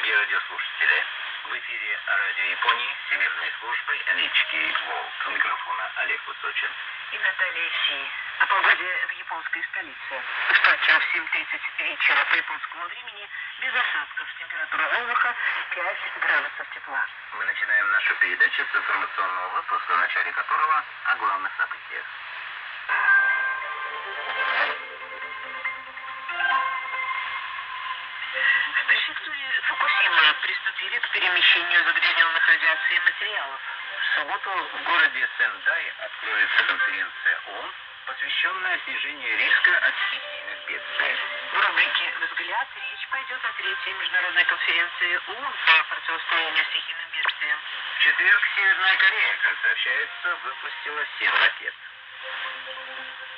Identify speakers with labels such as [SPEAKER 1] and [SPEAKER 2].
[SPEAKER 1] Дорогие радиослушатели, в эфире радио Японии Всемирной службы NHK World. У микрофона Олег Высочин
[SPEAKER 2] и Наталья Си. О погоде в японской столице. В Токио в 7:30 вечера по японскому времени без осадков. Температура воздуха 5 градусов тепла.
[SPEAKER 1] мы начинаем нашу передачу с информационного выпуска, в начале которого о главных событиях.
[SPEAKER 2] В префектуре Фукусима приступили к перемещению загрязненных радиацией материалов.
[SPEAKER 1] В субботу в городе Сендай откроется конференция ООН, посвященная снижению риска от стихийных бедствий.
[SPEAKER 2] В рубрике «Взгляд» речь пойдет о третьей международной конференции ООН по противостоянию стихийным бедствиям.
[SPEAKER 1] В четверг Северная Корея, как сообщается, выпустила 7 ракет.